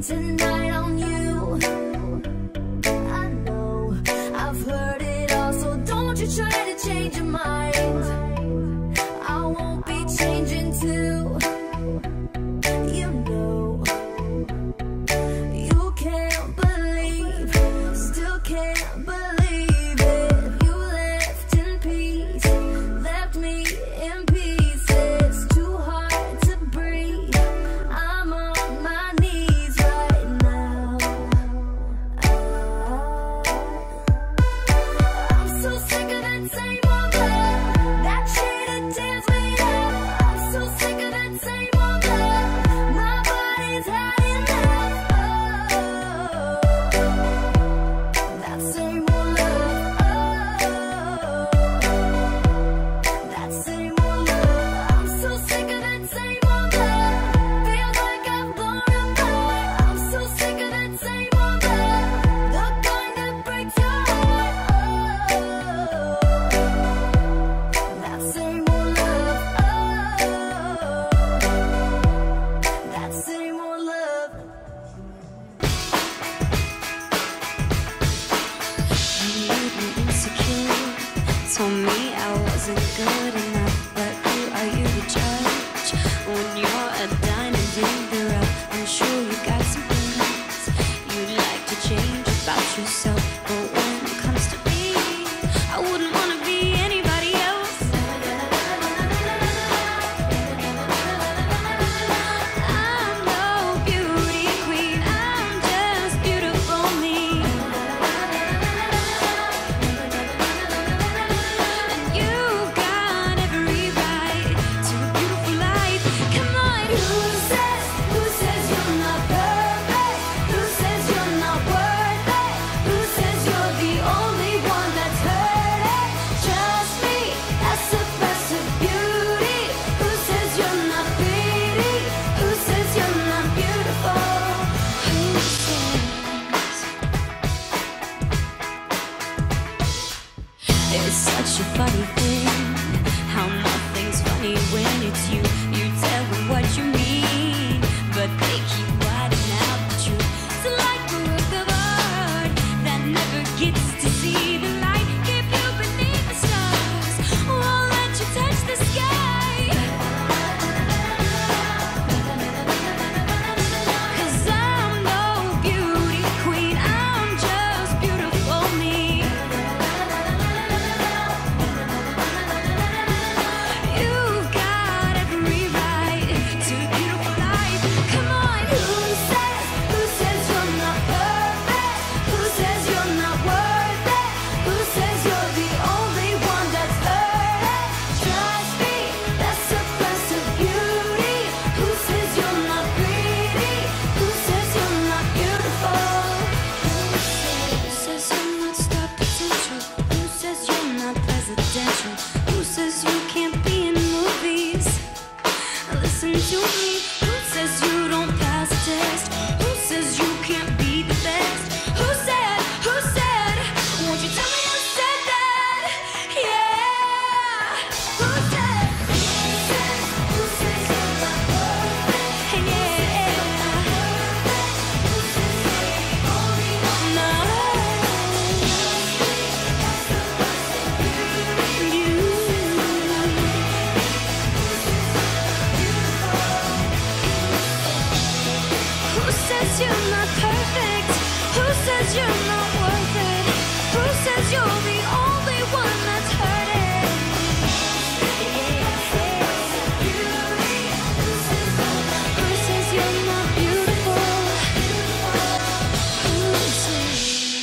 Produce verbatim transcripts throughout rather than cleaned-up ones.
spend tonight on you. I know I've heard it all, so don't you try to change your mind. I won't be changing too. You know you can't believe, still can't believe it. You left in peace, left me in pieces. Too hard to breathe, I'm on my knees right now. I'm so sick of that same old love, that shit that tears me up. I'm so sick of that same old love, my body's had enough. Oh, that same old love, oh, that same old love. I'm so sick of that same old love, feels like I've blown apart. I'm so sick of that same old love, the kind that breaks your heart. Oh, that same old love, oh, that same old love. You made me insecure, told me I wasn't good enough. But who are you to judge when you're a diamond in the rough? I'm sure you got something else you'd like to change about yourself. But when it comes to me, I wouldn't want to be anybody else. I'm no beauty queen, I'm just beautiful me. And you've got every right to a beautiful life. Come on, Who says, who says you're not perfect? Who says you're not worth it? Who says you're the only one that's heard it? Trust me, that's suppressive beauty. Who says you're not pretty? Who says you're not beautiful? who says? It's such a funny thing how nothing's funny when it's you. You tell them what you mean, but they keep whiting out the truth. It's like a work of art that never gets to see the light. Keep you beneath the stars, won't let you touch the sky. 'Cause I'm no beauty queen, I'm just beautiful me. You've got every right to a beautiful life. Come on, Who says, who says you're not perfect? Who says you're not worth it? Who says you're the only one that's heard it? Trust me, that's suppressive beauty. Who says you're not pretty? Who says you're not beautiful? who says you're not star potential? Who says you're not presidential? Who says you can't be in movies? Listen to me. Who says you don't pass a test? Who says you can't be the best? Who said, who said, won't you tell me who said that? Yeah. Who said, Who says, who says you're not perfect? yeah. Who says you're the only one? No. You. Who says you're not perfect? Who says you're not worth it? Who says you're the only one that's heard it? Who says you're not beautiful? Who says?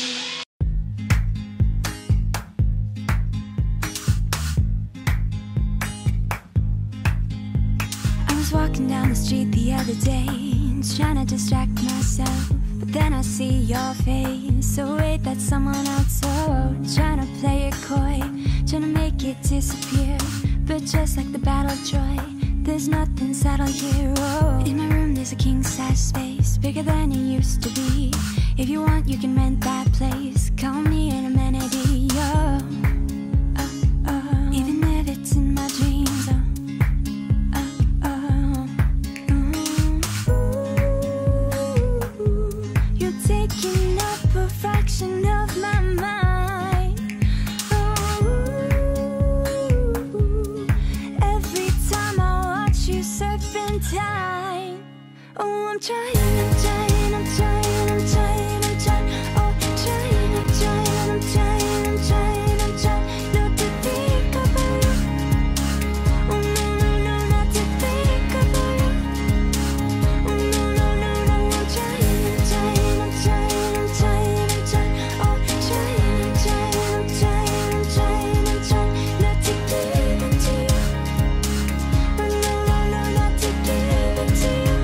I was walking down the street the other day, trying to distract myself, but then I see your face. So wait, that's someone else. Oh, trying to play it coy, trying to make it disappear. But just like the battle of Troy, there's nothing settled here. Oh, in my room there's a king-size space, bigger than it used to be. If you want, you can rent that place. Call me an amenity. Oh, oh, oh. Even if it's in my dreams. Oh, oh, oh. I'm trying, I'm trying, I'm trying, I'm trying, I'm trying. Oh, trying, I'm trying, I'm trying, I'm trying, I'm trying not to think about you. Oh no, no, no, not to think about you. Oh no, no, no, no, I'm trying, I'm trying, I'm trying, I'm trying, I'm trying. Oh, trying, I'm trying, I'm trying, I'm trying, I'm trying not to give it to you. Oh no, no, no, not to give it to you.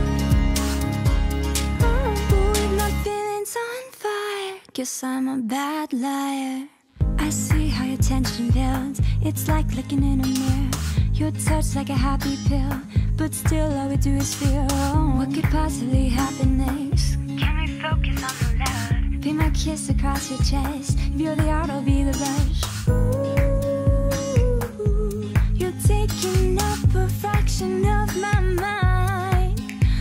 With my feelings on fire, guess I'm a bad liar. I see how your tension builds. It's like looking in a mirror. Your touch like a happy pill, but still all we do is fear. Oh, what could possibly happen next? Can we focus on the love? Be my kiss across your chest. If you're the art, I'll be the brush. Ooh, you're taking up a fraction of my mind.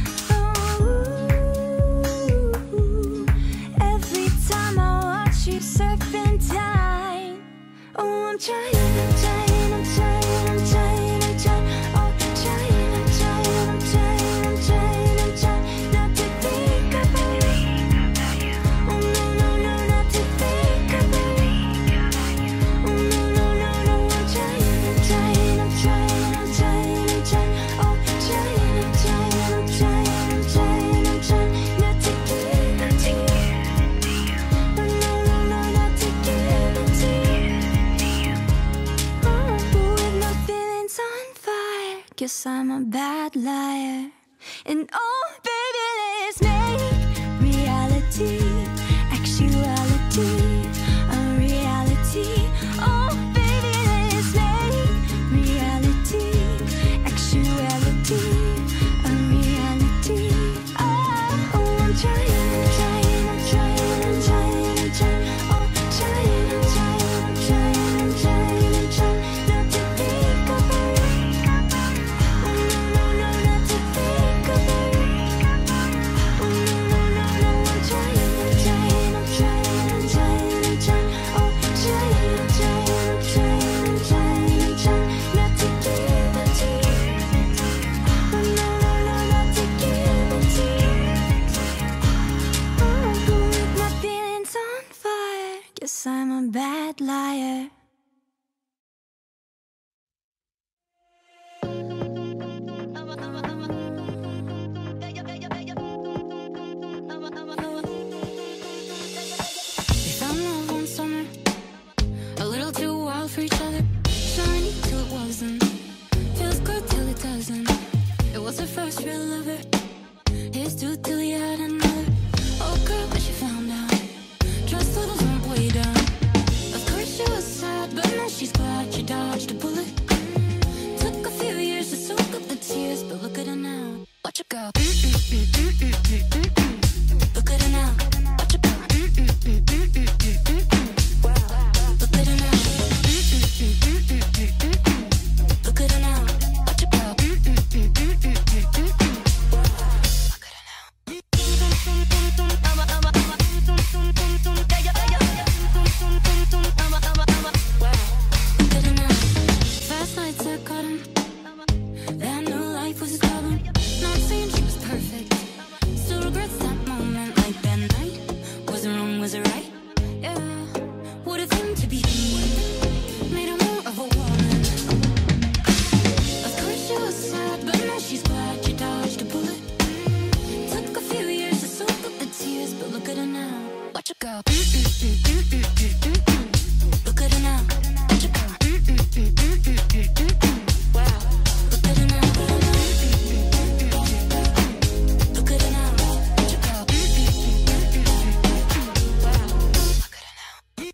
Every time I watch you serpentine. Oh, I'm trying, I'm trying, I'm trying, I'm trying, I'm trying. Oh, trying, I'm trying, I'm trying, I'm trying, I'm trying not to think about you. Oh no, no, no, not to think about you. Oh no, no, no, no, I'm trying, I'm trying, I'm trying, I'm trying, I'm trying. Oh, trying, I'm trying, I'm trying, I'm trying, I'm trying not to give it to you. Oh no, no, no, not to give it to you. Oh, with my feelings on fire, guess I'm a bad liar. And oh, baby, let's make reality, actuality, a reality. Oh, baby, let's make reality, actuality, a reality. Oh, oh, I'm trying, I'm trying, I'm trying, I'm trying, I'm trying. Oh, trying, I'm trying, I'm trying, I'm trying, I'm trying not to think about you. Oh no, no, no, not to think about you. Oh no, no, no, no, I'm trying, I'm trying, I'm trying, I'm trying, I'm trying. Oh, trying, I'm trying, I'm trying, I'm trying, I'm trying not to give it to you. Oh no, no, no, not to give it to you. Oh, with my feelings on fire, guess I'm a bad liar. We found love one summer, a little too wild for each other. Shiny till it wasn't, feels good till it doesn't. It was her first real lover, his too till he had another. Oh girl, but she found out, trust levels went way down. Of course she was sad, but now she's glad she dodged a bullet. Took a few years to soak up the tears, but look at her now. Watch her go. Look at her now. Watch her go. Look at her now. Look at her now. Watch her go. Look at her now. Fast nights I caught him. That new life was his problem. Not saying she was perfect, still regrets that moment. Like that night, was it wrong, was it right? Yeah, what if him to be him made her more of a woman? Of course she was sad, but now she's glad she dodged a bullet. Took a few years to soak up the tears, but look at her now. Watch her go. Look at her now. Watch her go. Wow. Look at her now. Look at her now. Watch her go. Wow. Look at her now.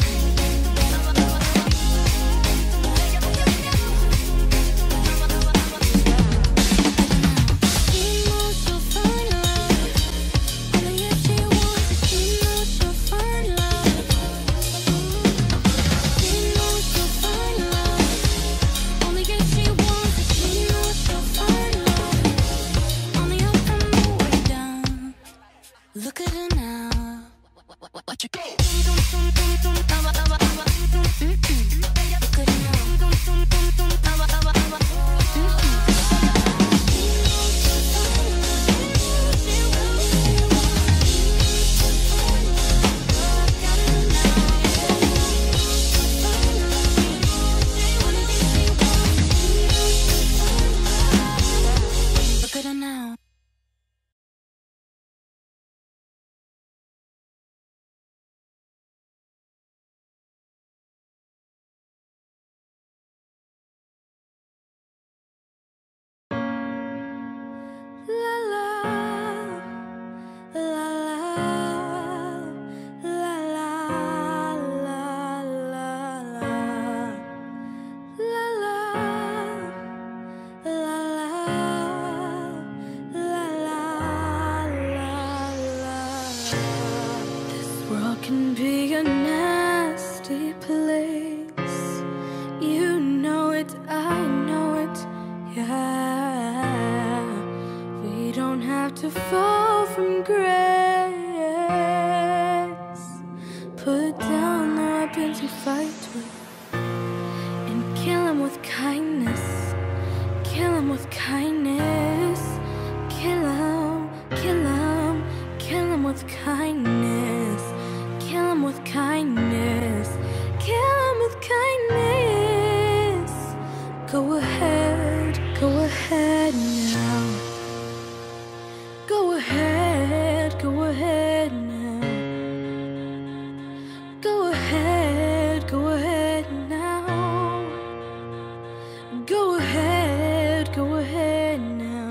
Look at her now. fight with, and kill him with kindness. Kill him with kindness. Kill him, kill him, kill him with kindness. Kill him with kindness. Kill him with kindness. Go ahead, go ahead now. Go ahead, go ahead now. Go ahead, go ahead now. Go ahead, go ahead now.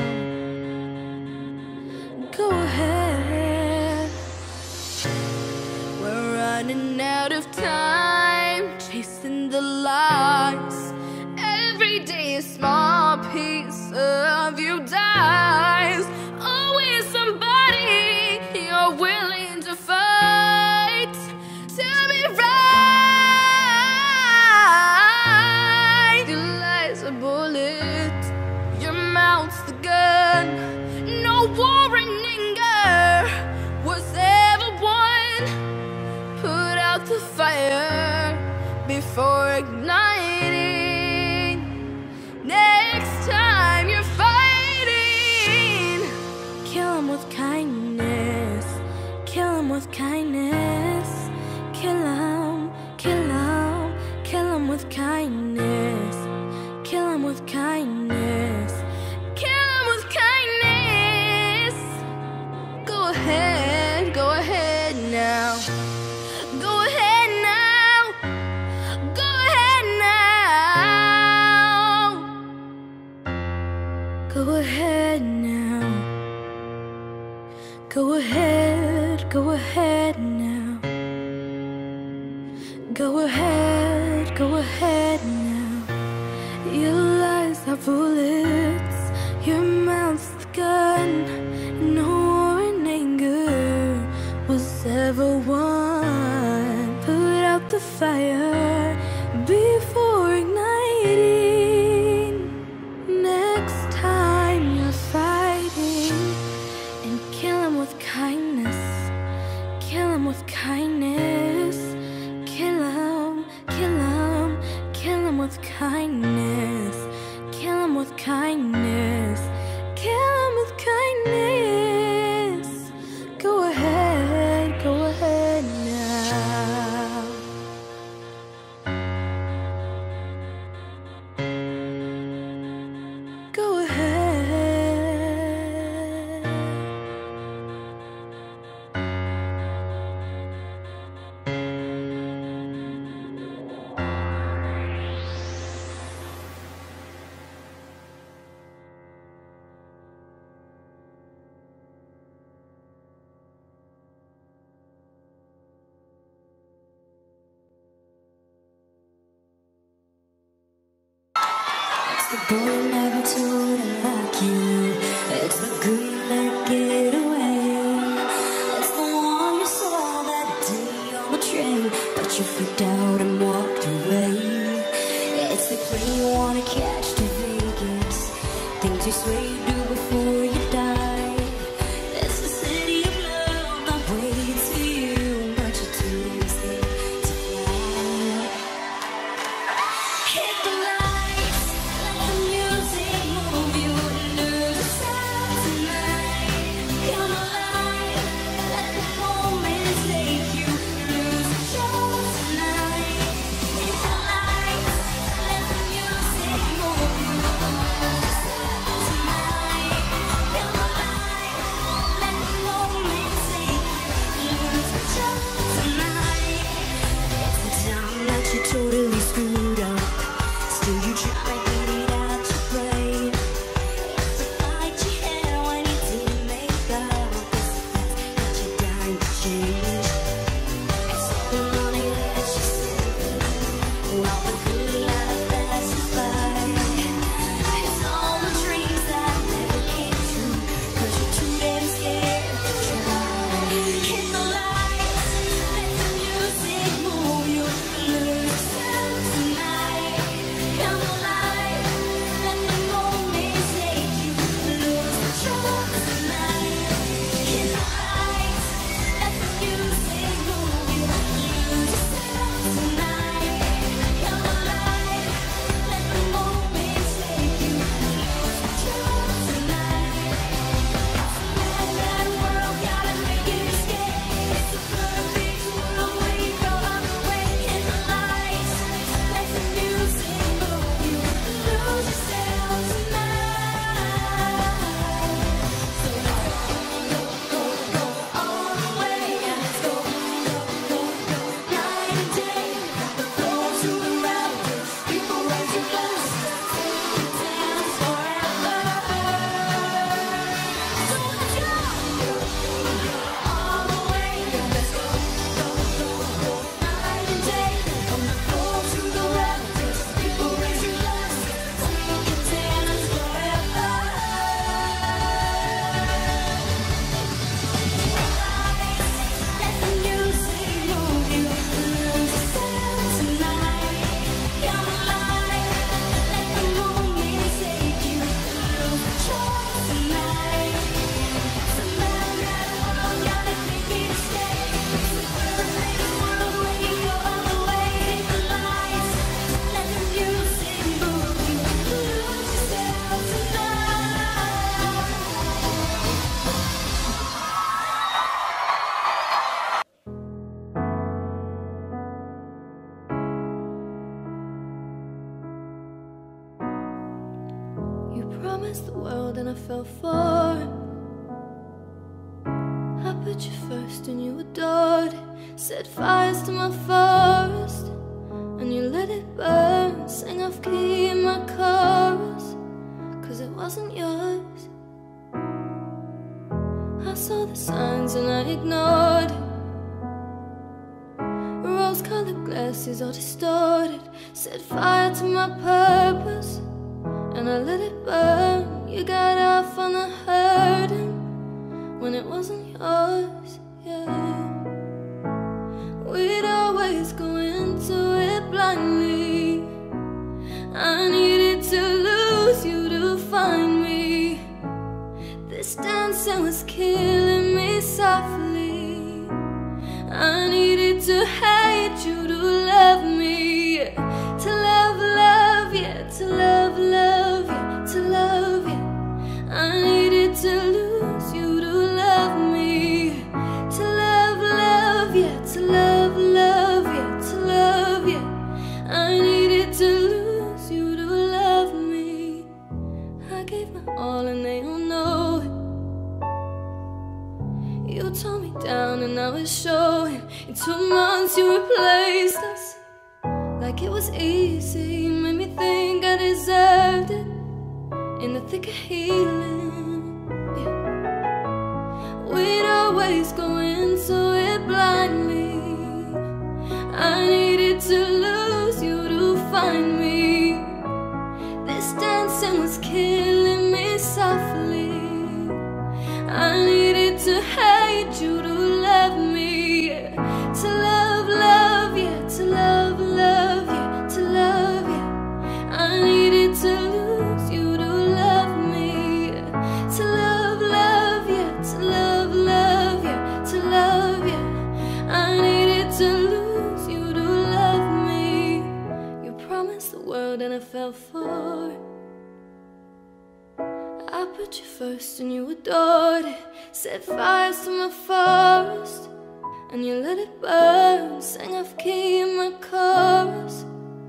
Go ahead. We're running out of time, chasing the lights. Every day a small piece of you dies. Always somebody you're willing to fight to be right. Your lies are bullets, your mouth's the gun. No war and anger was ever won. Put out the fire before igniting. Next time you're fighting, kill him with kindness. Kill him with kindness. Kill him, kill him, kill him with kindness. Kill him with kindness. Kill him with kindness. Go ahead, go ahead now. Go ahead now. Go ahead now. Go ahead now. Go ahead, go ahead now. Go ahead, go ahead now. Your lies are bullets, your mouth's the gun. No war and anger was ever won. Put out the fire before igniting. Next time you're fighting, and kill him with kindness. Kill him with kindness. Kill him, kill him, kill him with kindness. Kill him with kindness. Kill him with kindness. Go ahead, go ahead now. Go ahead. It's the boy you never told I like you. It's the girl you let get away. It's the one you saw that day on the train, but you freaked out and walked away. It's the plane you wanna catch to Vegas, things you swear you do before you die. It's the city of love that waits for you, but you're too lazy to fly. Hit the lights, let the music move you, lose yourself tonight. Come alive, let the moment take you, lose yourself tonight. Hit the lights, let the music move you, lose yourself tonight. promised the world and I fell for it. I put you first and you adored it. Set fires to my forest and you let it burn. Sang off key in my chorus, cause it wasn't yours. I saw the signs and I ignored it. Rose-colored glasses all distorted. Set fire to my purpose and I let it burn. You got off on the hurting when it wasn't yours, yeah. We'd always go into it blindly. I needed to lose you to find me. This dancing was killing me softly. I needed to hate you to love me. To love, love, yeah. To love, love, yeah. To love, yeah. I needed to lose you to love me. To love, love, yeah. To love, love, yeah. To love, yeah. I needed to lose you to love me. I gave my all and they all know it. You tore me down and now it's showing. In two months you replaced us like it was easy. Made me think I deserved it in the thick of healing, yeah. We'd always go into it blindly. I needed to lose you to find me. This dancing was killing me softly. I needed to hate you to love me, yeah. To love, love, yeah. To love, love, yeah. To love, yeah. I needed to lose you to love me, yeah. To love, love, yeah. To love, love, yeah. To love, yeah. I needed to lose you to love me. You promised the world and I fell for it. I put you first and you adored it. Set fires to my forest and you let it burn. Sang off key in my chorus.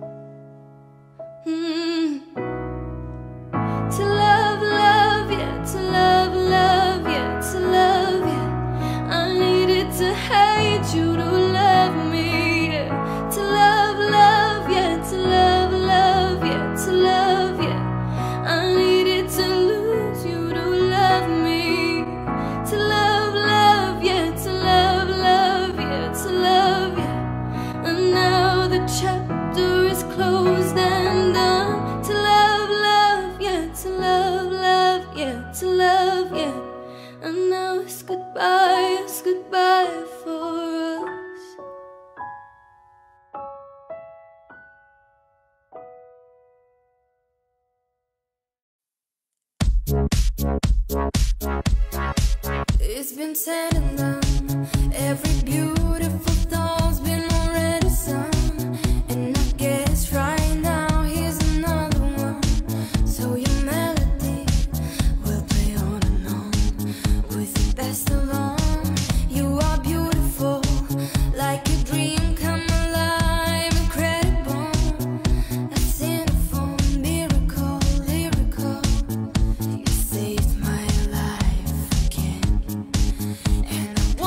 mm. To love, love, yeah. To love, love, yeah. To love, yeah. I needed to hate you to love me, yeah. To love, love, yeah. To love, love, yeah. To love, yeah. I needed to lose you to love me. To love, love, yeah. To love, love, yeah. To love, yeah. And now the chapter is closed and done. To love, love, yeah. To love, love, yeah. To love, yeah. And now it's goodbye, it's goodbye for us. It's been said and done. Every beautiful thought's been already sung. And I guess right now here's another one. So your melody will play on and on with the best of all. You are beautiful, like a dream come alive, incredible. A sinful miracle, lyrical. You saved my life again. And I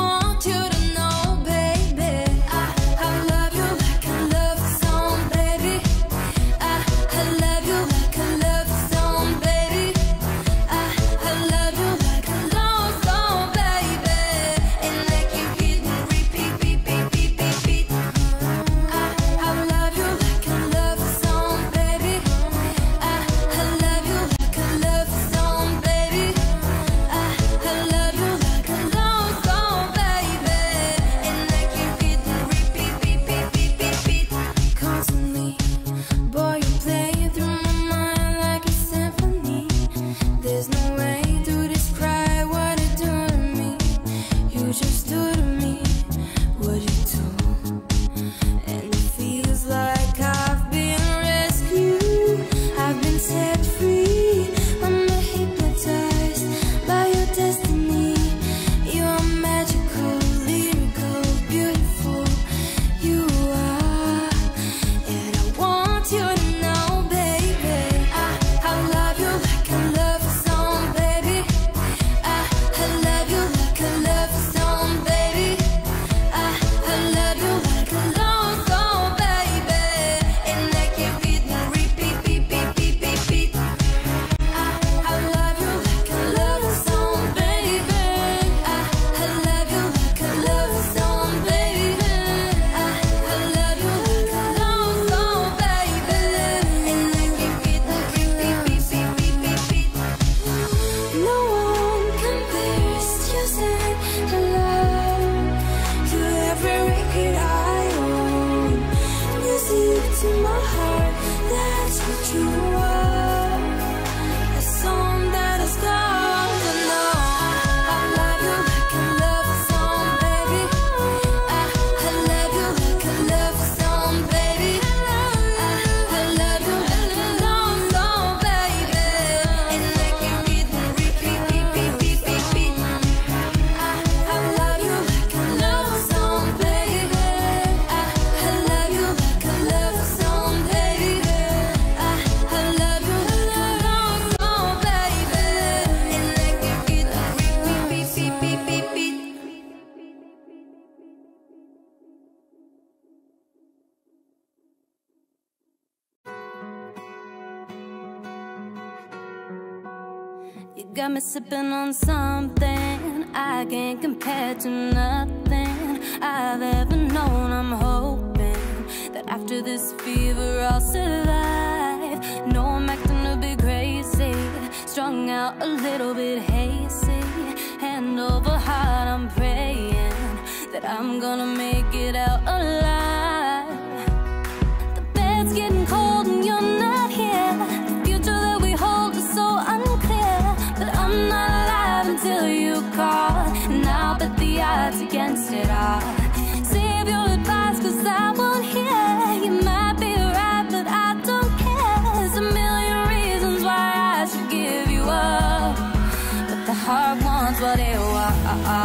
You got me sipping on something I can't compare to nothing I've ever known. I'm hoping that after this fever I'll survive. No, I'm acting a bit crazy, strung out a little bit hazy. Hand over heart, I'm praying that I'm gonna make it out alive. The bed's getting cold and you're not here. The future that we hold is so unclear, but I'm not alive until you call. And I'll bet the odds against it all. Save your advice, cause I won't hear. You might be right, but I don't care. There's a million reasons why I should give you up, but the heart wants what it wants.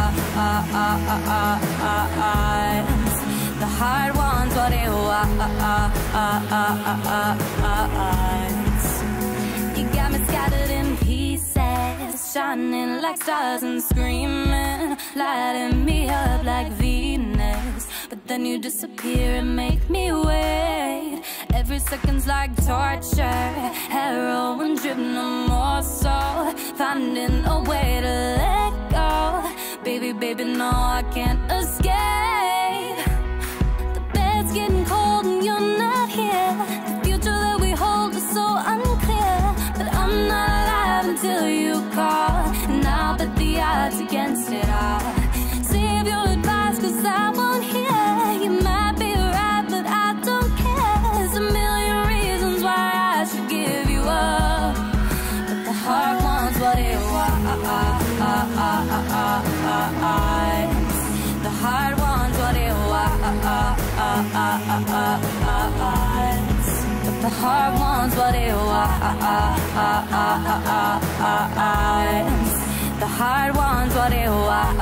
The heart wants what it wants. You got me scattered in pieces, shining like stars and screaming, lighting me up like Venus. But then you disappear and make me wait. Every second's like torture, heroin dripping no more so, finding a way to let go. Baby, baby, no, I can't escape. The bed's getting cold and you're not here. The future that we hold is so unclear, but I'm not alive until you call. And I'll bet the odds against it all. Save your advice, cause I won't hear. You might be right, but I don't care. There's a million reasons why I should give you up, but the heart wants what it wants. The heart wants what it wants, but the heart wants what it wants. The heart wants what it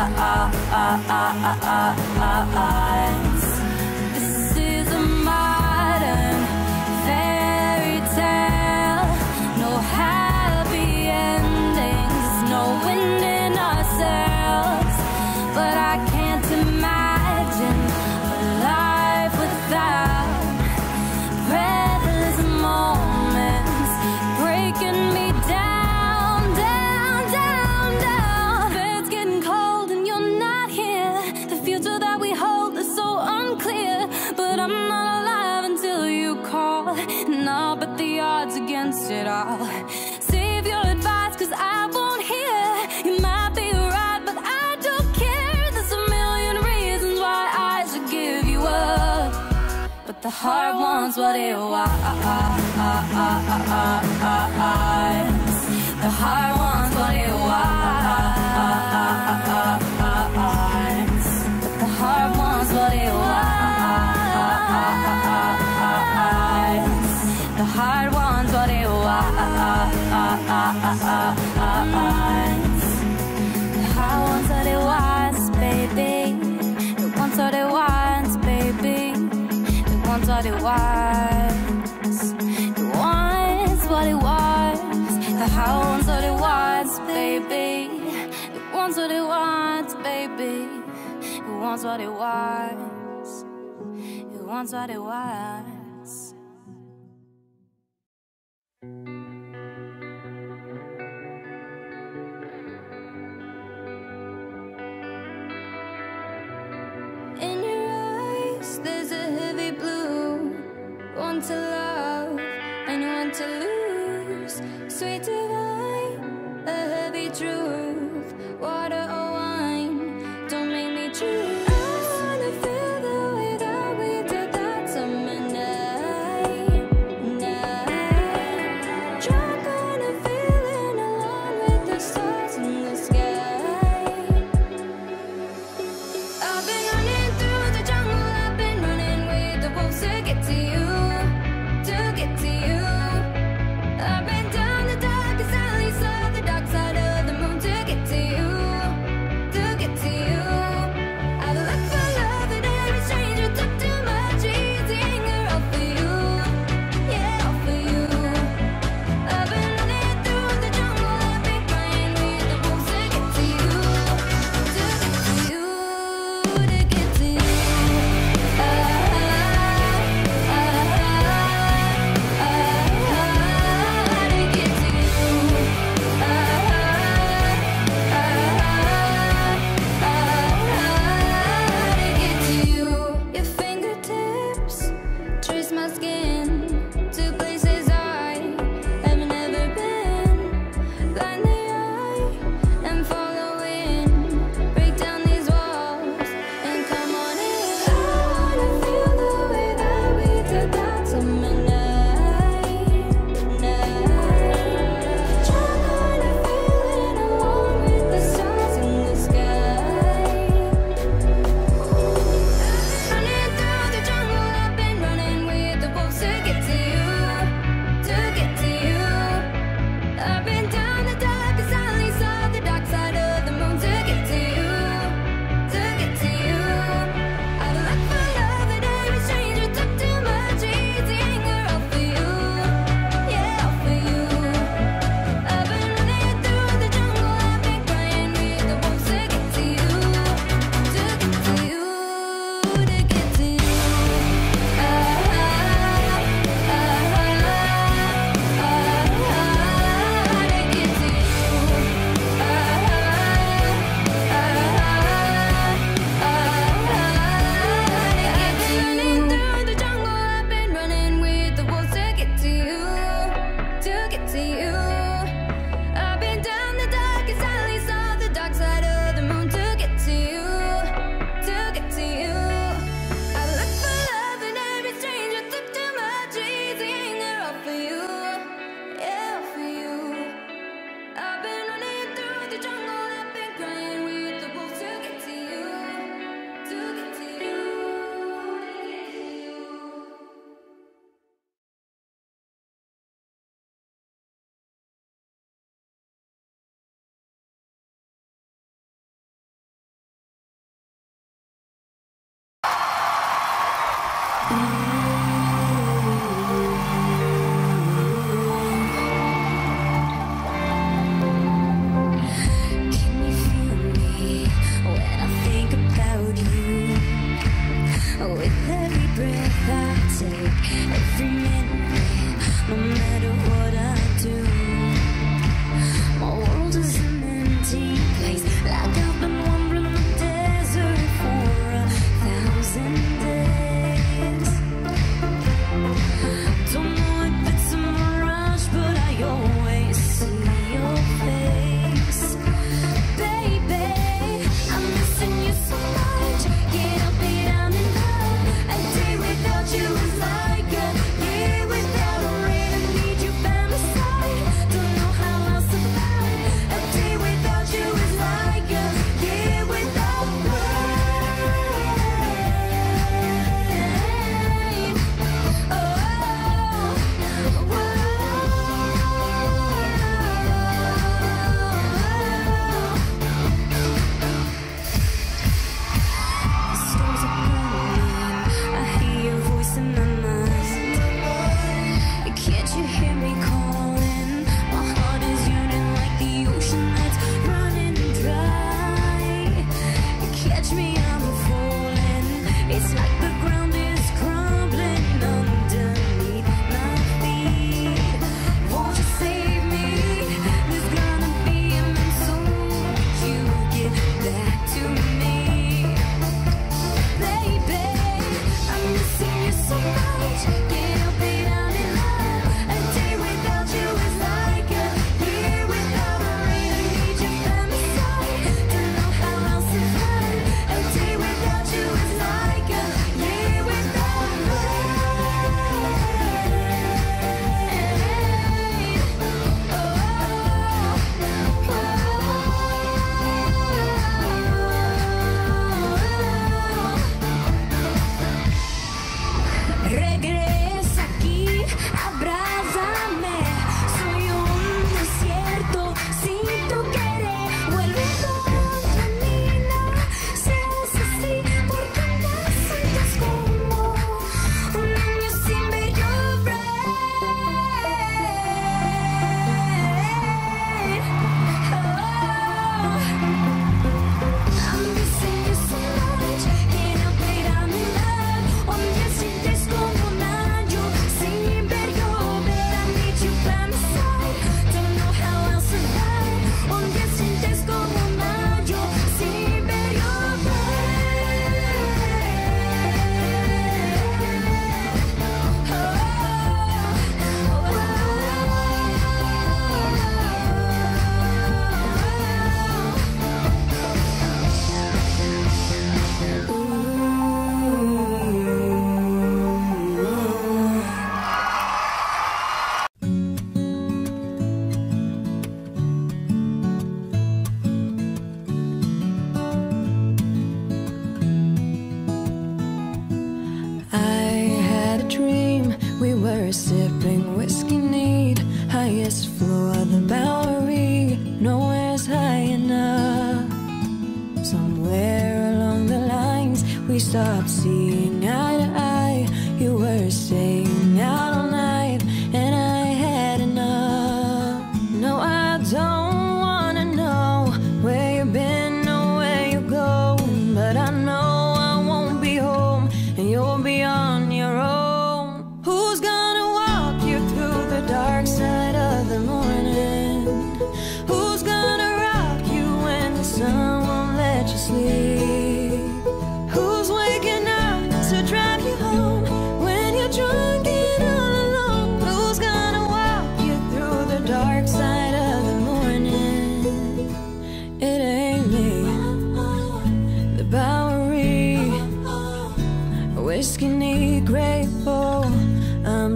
wants. This is a modern fairy tale. No happy endings, no winning ourselves. But I can't imagine a life without breathless moments breaking me down, down, down, down. Bed's getting cold and you're not here. The future that we hold is so unclear, but I'm not alive until you call. And I'll bet the odds against it all. Save your advice, cause I won't hear. You might be right, but I don't care. There's a million reasons why I should give you up, but the heart wants what it wants. The heart wants what it wants, but the heart wants what it wants. The heart wants what it wants. The heart wants what it wants, baby. It wants what it wants, baby. It wants what it wants. It wants what it wants. The heart wants what it wants, baby. It wants what it wants, baby. It wants what it wants. It wants what it wants. In your eyes, there's a heavy blue. One to love and one to lose. Sweet divine, a heavy truth. Water or wine, don't make me choose. I wanna feel the way that we did that summer night, night. Drunk on a feeling alone with the stars in the sky. I've been running through the jungle, I've been running with the wolves to get to you, to get to you. I've been down the darkest alleys of the dark side of the moon to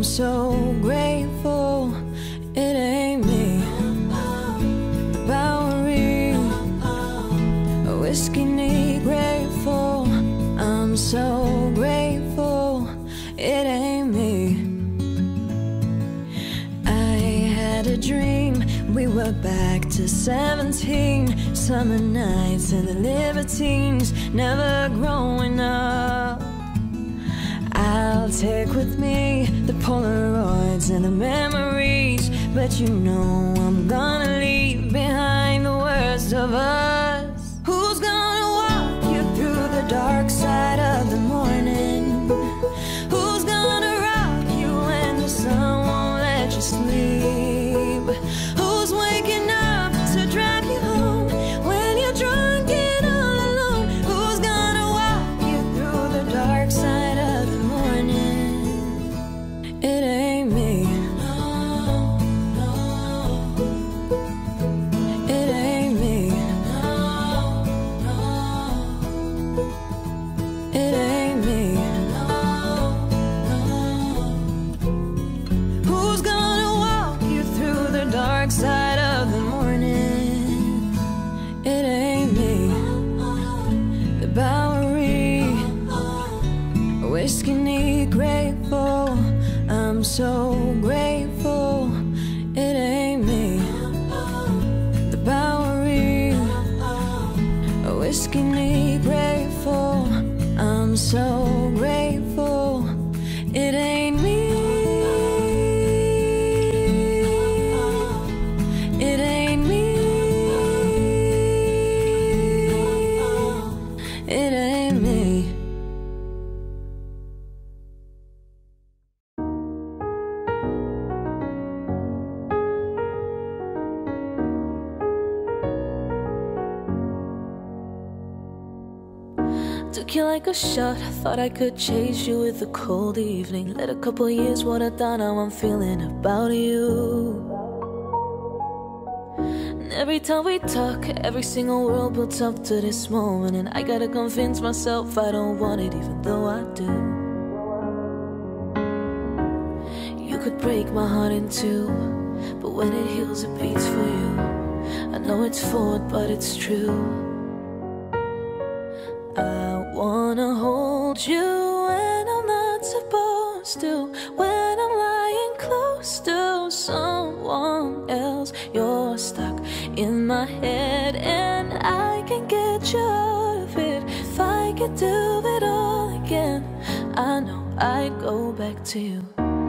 I'm so grateful it ain't me. Bowery, whiskey neat, grateful. I'm so grateful it ain't me. I had a dream, we were back to seventeen. Summer nights and the libertines, never growing up. I'll take with me the Polaroids and the memories, but you know I'm gonna leave behind the worst of us. Who's gonna walk you through the dark side of the morning? Who's gonna rock you when the sun won't let you sleep? Who's waking up to drive you home when you're drunk and all alone? Who's gonna walk you through the dark side of the morning? It ain't me. No, no. It ain't me. No, no. It ain't me. No, no. Who's gonna walk you through the dark side of the morning? It ain't me. The Bowery, whiskey neat, grateful. I'm so grateful it ain't me. The Bowery, whiskey neat, grateful. I'm so grateful it ain't me. It ain't me. It ain't me. Took you like a shot, I thought I could chase you with a cold evening. Let a couple years water down how I'm feeling about you. And every time we talk, every single word builds up to this moment, and I gotta convince myself I don't want it even though I do. You could break my heart in two, but when it heals it beats for you. I know it's forward but it's true. I wanna hold you when I'm not supposed to, when I'm lying close to someone else. You're stuck in my head and I can get you out of it. If I could do it all again, I know I'd go back to you.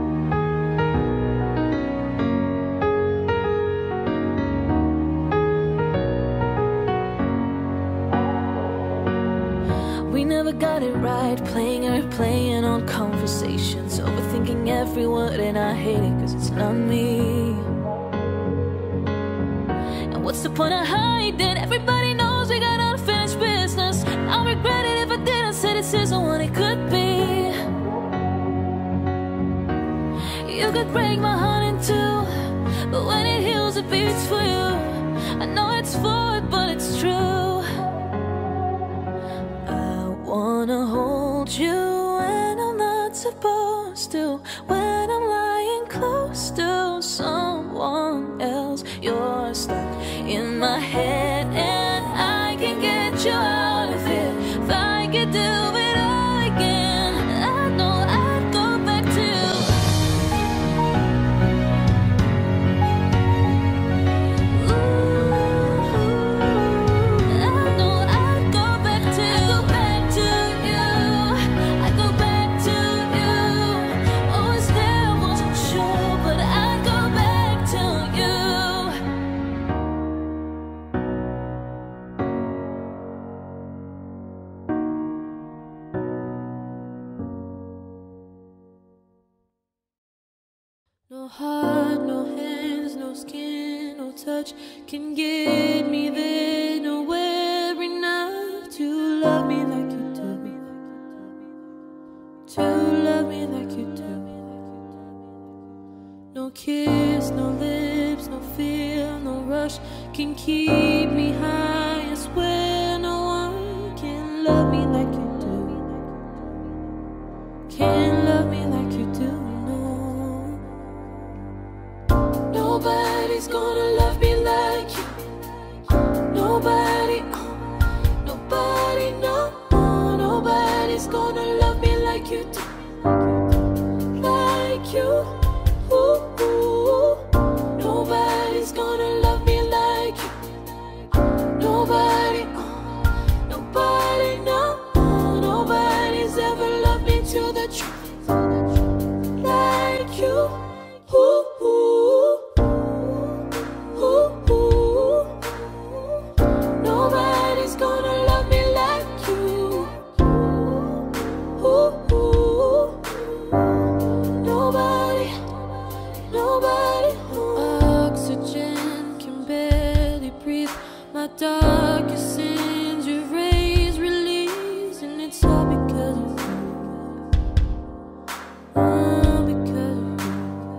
We never got it right, playing and replaying on conversations, overthinking every word, and I hate it cause it's not me. And what's the point of hiding? Everybody knows we got unfinished business. I'll regret it if I didn't say this isn't what it could be. You could break my heart in two, but when it heals it beats for you. I know it's forward but it's true. Wanna hold you when I'm not supposed to, when I'm lying close to someone else. You're stuck in my head and I can get you out of it. If I could do it all again, I know I'd go back to you. No heart, no hands, no skin, no touch can get me there. Nowhere enough to love me like you do, to love me like you do. No kiss, no lips, no feel, no rush can keep me high. I swear no one can love me like you do, can't love me like you do, no. darkest sins you raise, release, and it's all because of you. All because of you.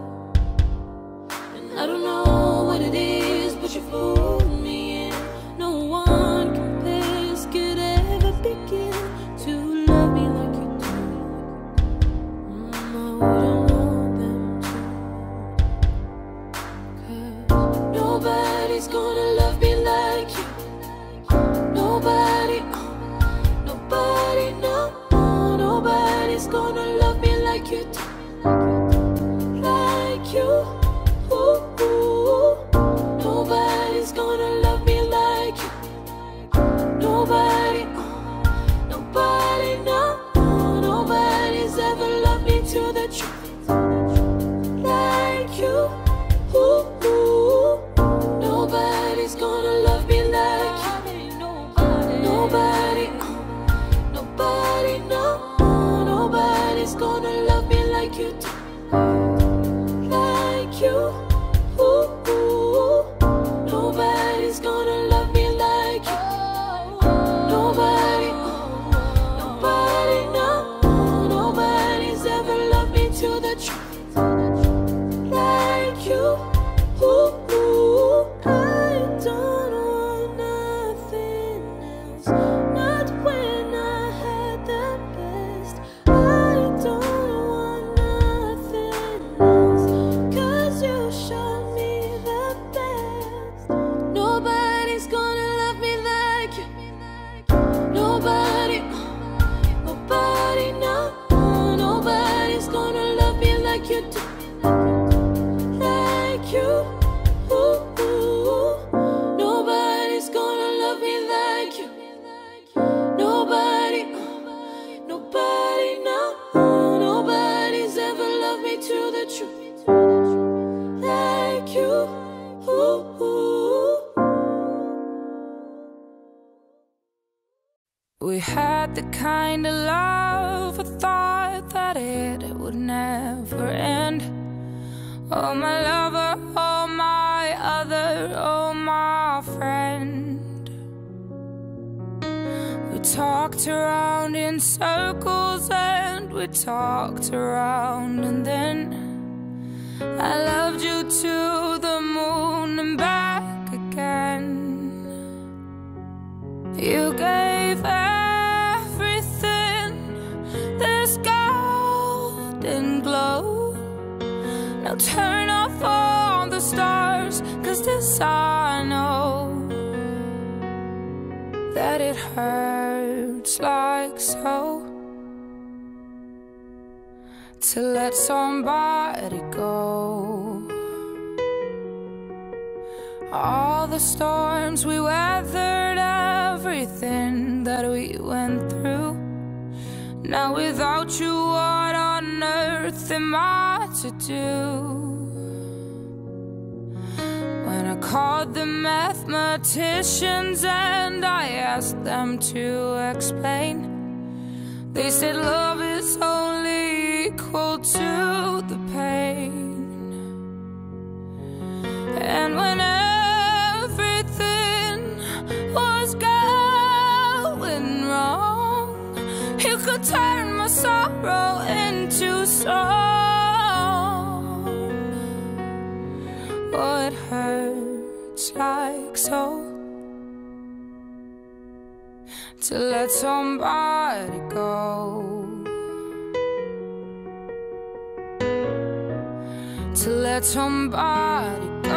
And I don't know what it is, but you fooled me in. No one compares, could ever begin to love me like you do. Mm, I wouldn't want them to. 'Cause nobody's gonna love me like you. Nobody, uh, nobody, no, nobody's gonna love me like you do. Like you, ooh, ooh. Nobody's gonna love me like you. Nobody, uh, nobody, no, nobody's ever loved me to the truth. Like you, ooh, ooh. Nobody's gonna love me like you. Nobody, uh, nobody, no, nobody's gonna love me like you do. Like you, ooh, ooh. Nobody's gonna love me like you. Nobody, uh, nobody, no, nobody's ever loved me to the truth. Like you, ooh, ooh. I don't want nothing else. Not when I had the best. I don't want nothing else. 'Cause you showed me the best. Nobody's gonna love me like you. Nobody, nobody, no, nobody's gonna love me like you do. Like you, ooh, ooh. Nobody's gonna love me like you. Nobody, nobody, no, nobody's ever loved me to the truth. Like you, ooh, ooh. We had the kind of love I thought that it would never end. Oh my lover, oh my other, oh my friend. We talked around in circles and we talked around, and then I loved you to the moon and back again. You gave everything this golden glow. Now turn off all the stars, 'cause this I know, that it hurts like so to let somebody go. All the storms we weathered, everything that we went through. Now without you, what on earth am I to do? When I called the mathematicians and I asked them to explain, they said love is only equal to the pain. And when everything was going wrong, you could turn my sorrow into song. What hurts like so to let somebody go. To let somebody go.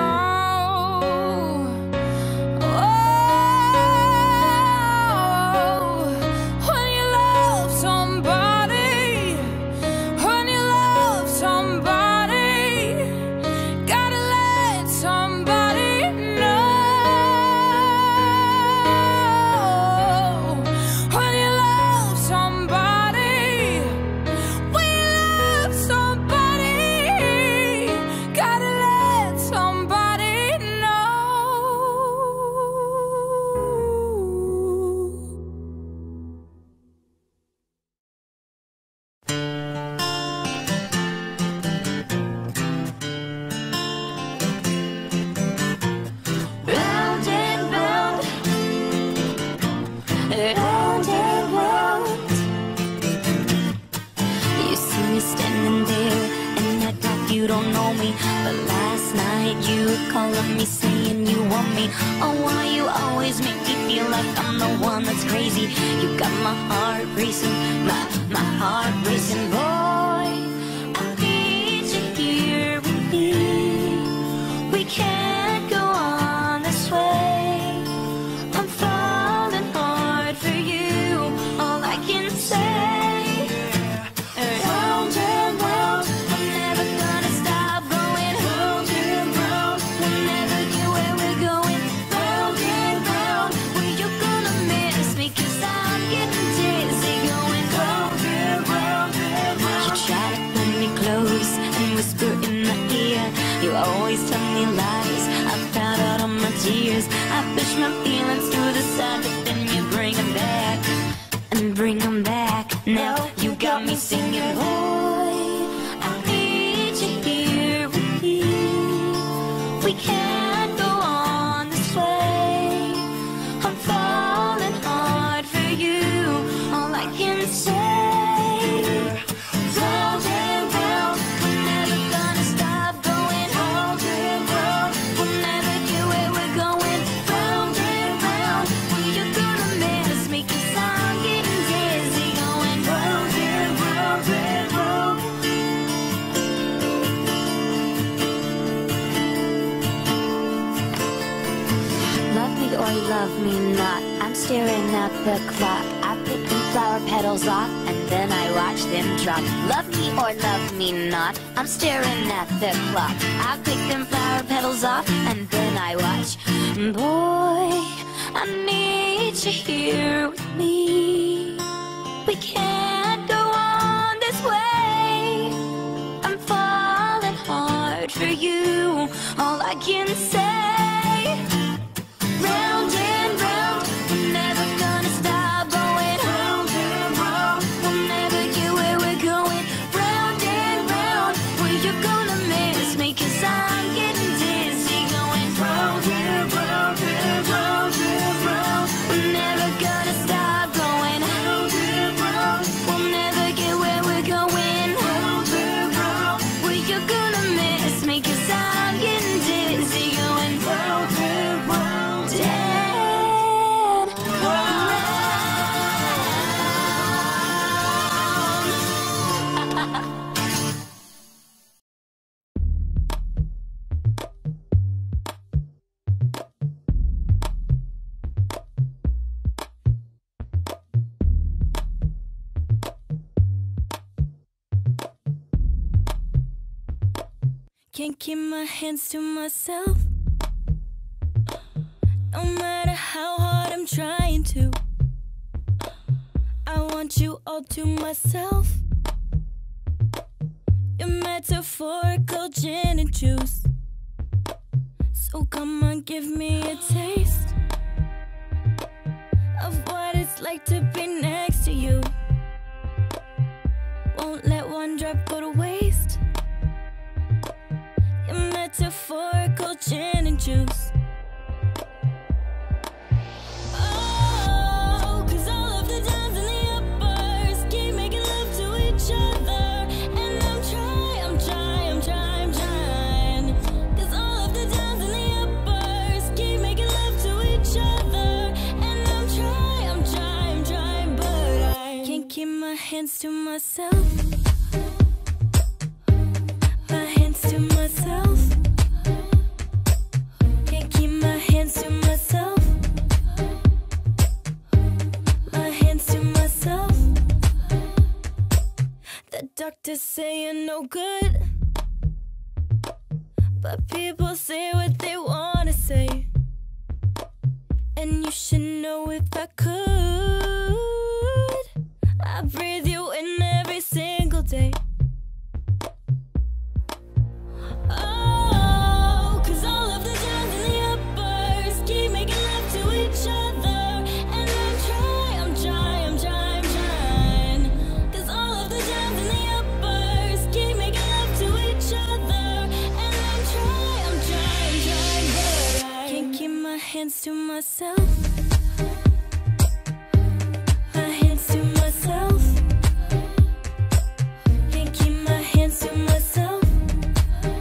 Somebody don't know me, but last night you were calling me saying you want me. Oh, why you always make me feel like I'm the one that's crazy? You got my heart racing, my, my heart racing. Boy, I need you here with me. We can't go on this way. I'm falling hard for you, all I can say. Round and round, we're never gonna stop going. Round and round, we'll never get where we're going. Round and round, well, you're gonna miss me, cause I'm getting dizzy going. Round and round and round. You try to pull me close and whisper in my ear. You always tell me lies, I found out on my tears. I push my feelings to the side, but then you bring them back and bring them back. Now you got me singing, boy, I need you here with me. We can't go on this way. I'm falling hard for you, all I can say. Round and round, we're never gonna stop going. Round and round, we'll never get where we're going. Round and round, well, you're gonna miss me, cause I'm getting dizzy going. Round and round and round. Love me or love me not, I'm staring at the clock. I pick them flower petals off and then I watch them drop. Love me or love me not, I'm staring at the clock. I pick them flower petals off and then I watch. Boy, I need you here with me. We can't go on this way. I'm falling hard for you, all I can say. Round and round, we're never gonna stop going. Round and round, we'll never get where we're going. Round and round, well, you're gonna miss me, cause I'm getting dizzy going. Round and round and round and round, we're never gonna stop going. Round and round, we'll never get where we're going. Round and round, well, you're gonna miss me, cause I'm getting dizzy going. Round and round and round. Can't keep my hands to myself, no matter how hard I'm trying to. I want you all to myself. Your metaphorical gin and juice. So come on, give me a taste of what it's like to be next to you. Won't let one drop go to waste. Your metaphorical gin and juice. Oh, cause all of the downs and the uppers keep making love to each other. And I'm trying, I'm trying, I'm trying, I'm trying. Cause all of the downs and the uppers keep making love to each other. And I'm trying, I'm trying, I'm trying, but I can't keep my hands to myself. My hands to myself. Can't keep my hands to myself. My hands to myself. The doctors say you're no good, but people say what they wanna say. And you should know if I could, I breathe you in every single day. Oh, cause all of the downs and the uppers keep making love to each other. And I'm trying, I'm trying, I'm trying, I'm trying. Cause all of the downs and the uppers keep making love to each other. And I'm trying, I'm trying, I'm trying, but I can't keep my hands to myself. My hands to myself. Can't keep my hands to myself.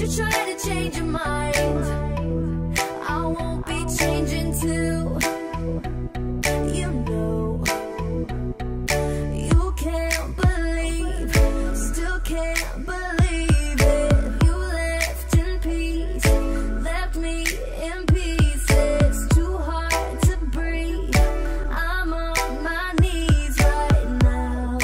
try to change your mind, I won't be changing too. You know, you can't believe, still can't believe it. You left in peace, left me in pieces. Too hard to breathe, I'm on my knees right now.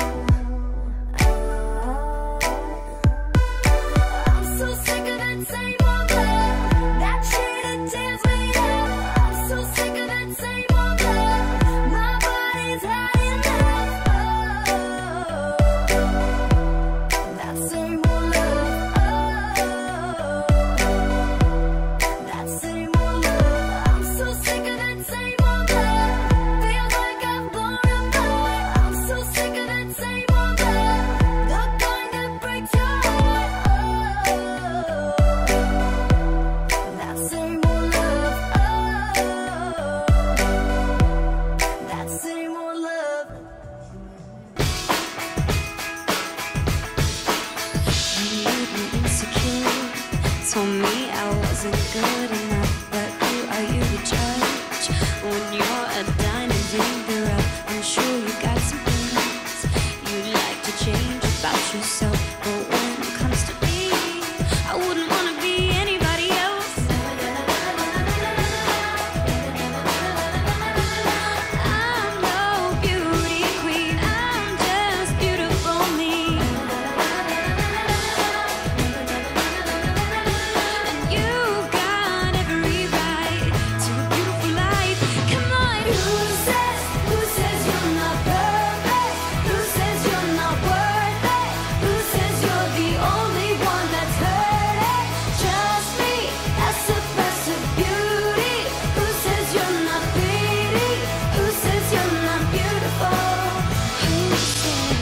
I'm so sick of that same old love, that shit that tears me up. I'm so sick of that same old love, my body's had enough. Oh, that same old love, oh, that same old love. I'm so sick of that same old love, feels like I've blown apart. I'm so sick of that same old love, the kind that breaks your heart. Oh, that same old love, oh, that same old love. You made me insecure, told me I wasn't good enough. But who are you to judge when you're a diamond in the rough? I'm sure you got some things you'd like to change about yourself, but when it comes to me, I wouldn't want to be anybody else. I'm no beauty queen, I'm just beautiful me. And you got every right to a beautiful life. Come on, Who says, who says you're not perfect? Who says you're not worth it? Who says you're the only one that's heard it? Trust me, that's the best of beauty. Who says you're not pretty? Who says you're not beautiful? who says?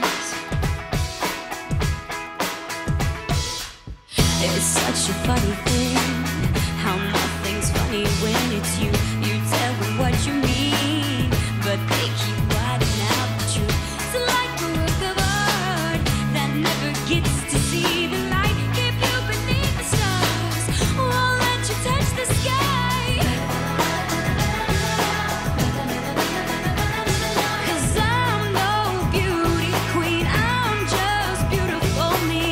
It's such a funny thing how nothing's funny when it's you. You tell them what you mean, but they keep writing out the truth. It's like a work of art that never gets to see the light. Keep you beneath the stars, won't let you touch the sky. 'Cause I'm no beauty queen, I'm just beautiful me.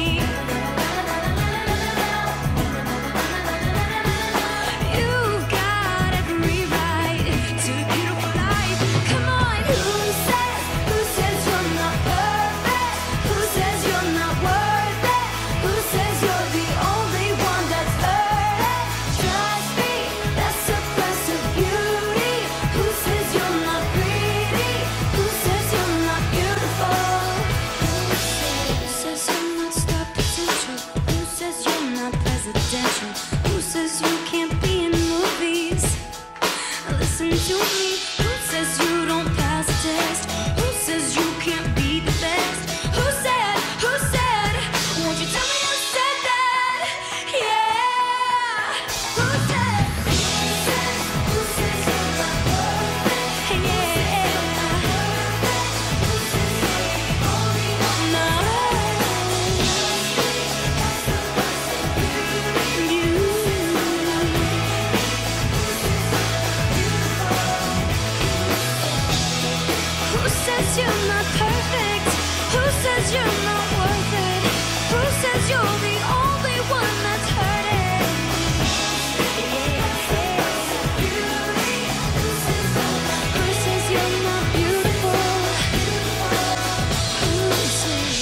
You've got every right to a beautiful life. Come on, Who says, who says you're not perfect? Who says you're not worth it? Who says you're the only one that's heard it? Trust me, that's the best of beauty. Who says you're not pretty? Who says you're not beautiful? who says you're not star potential? Who says you're not presidential? Who says you can't be in movies? Listen to me. Who says you don't pass a test? Who says you can't be the best? Who said? Who said? Won't you tell me who said that? Yeah. Who said? Who says, who says you're not worth it? Yeah. Who says you're the only one? No. You. Who says you're not perfect? Who says you're not worth it? Who says you're the only one that's heard it? Who says you're not beautiful? Who says?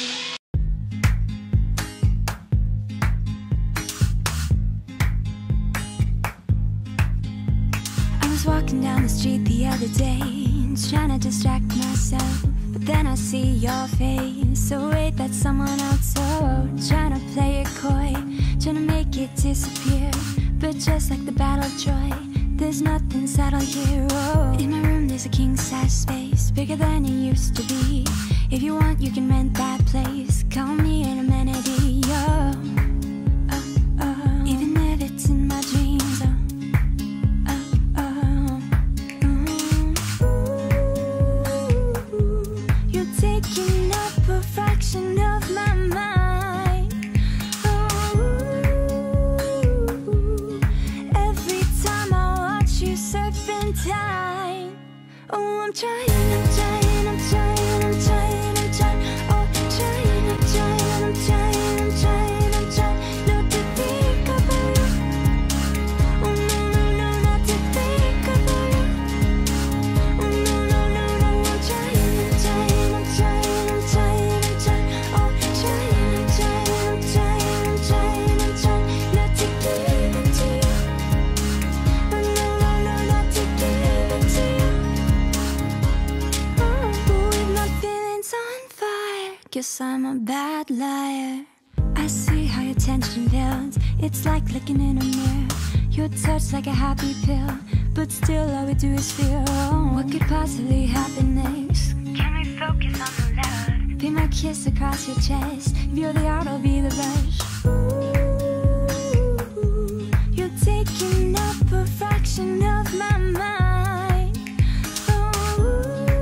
I was walking down the street the other day, trying to distract myself, but then I see your face. So wait, that's someone else. Oh, trying to play it coy, trying to make it disappear. But just like the Battle of Troy, there's nothing settled here. Oh, in my room there's a king-size space, bigger than it used to be. If you want, you can rent that place. Call me an amenity. Oh, oh, oh. Even if it's in my dreams. Oh. Taking up a fraction of my mind. Oh, Guess I'm a bad liar. I see how your tension builds. It's like looking in a mirror. Your touch like a happy pill, but still all we do is fear. Oh, what could possibly happen next? Can we focus on the love? Be my kiss across your chest. If you're the art, I'll be the brush. Ooh, you're taking up a fraction of my mind. Ooh,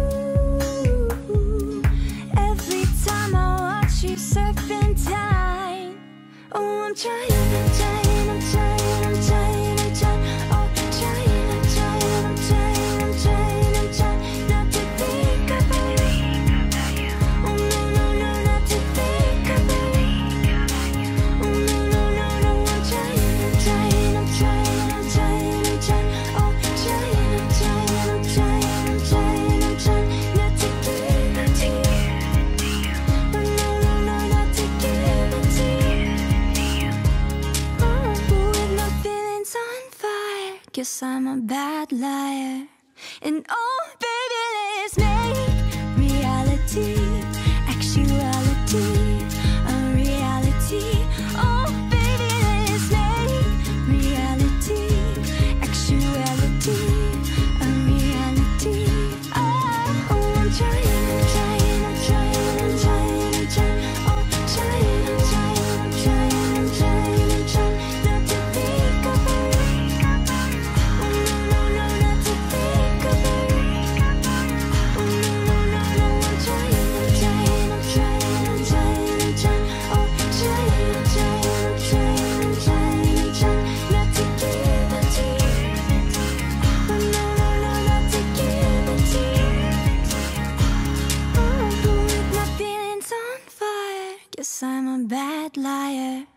every time I watch you serpentine. Oh, I'm trying, I'm trying, I'm trying, I'm trying, I'm trying. Oh, I'm trying, I'm trying, I'm trying, I'm trying, I'm trying not to think about you. Oh, no, no, no, not to think about you. Oh, no, no, no, no, I'm trying, I'm trying, I'm trying, I'm trying, I'm trying. Oh, I'm trying, I'm trying, I'm trying, I'm trying, I'm trying not to give it to you. Oh, no, no, no, not to give it to you. With my feelings on fire, guess I'm a bad liar. And oh, baby, let's make reality, actuality, a reality. Oh, baby, let's make reality, actuality, a reality. Oh, oh, I'm trying, I'm trying, I'm trying, I'm trying, I'm trying. Oh, I'm trying, I'm trying, I'm trying, I'm trying, I'm trying not to think about you. Oh, no, no, no, not to think about you. Oh, no, no, no, no, I'm trying, I'm trying, I'm trying, I'm trying, I'm trying. Oh, I'm trying, I'm trying, I'm trying, I'm trying, I'm trying not to give it to you. Oh, no, no, no, not to give it to you. Oh, with my feelings on fire, guess I'm a bad liar.